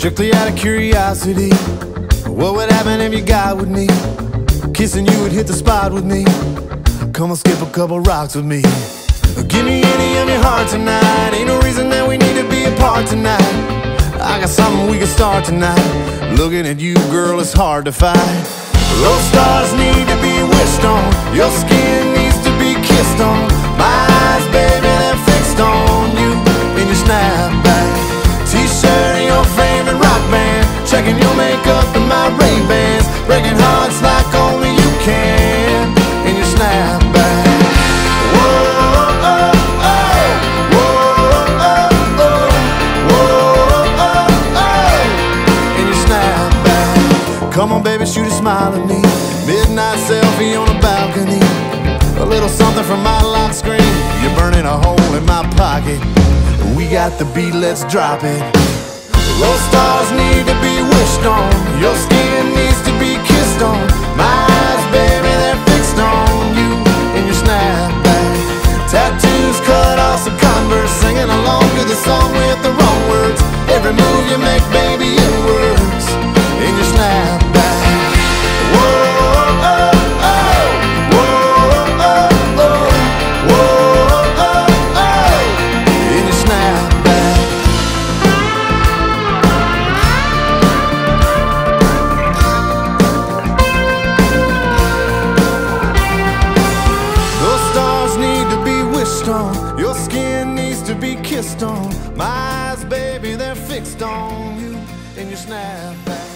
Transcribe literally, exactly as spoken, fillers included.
strictly out of curiosity. What would happen if you got with me? Kissing you would hit the spot with me. Come on, skip a couple rocks with me. Give me any of your heart tonight. Ain't no reason that we need to be apart tonight. I got something we can start tonight. Looking at you, girl, it's hard to fight. Those stars need to be wished on. Your skin needs to be kissed on. My eyes, baby, they're fixed on you in your snapback T-shirt and your favorite rock band. Checking your makeup and my Ray-Bans. Breaking hearts like only you can in your snapback. Come on, baby, shoot a smile at me. Midnight selfie on a balcony. A little something from my lock screen. You're burning a hole in my pocket. We got the beat, let's drop it. Those stars need to be wished on. Your skin needs to be kissed on. My eyes, baby, they're fixed on you in your snapback. Tattoos cut off some Converse. Singing along to the song with the wrong words. Every move you make, baby, it works in your snapback. Your skin needs to be kissed on. My eyes, baby, they're fixed on you in your snapback.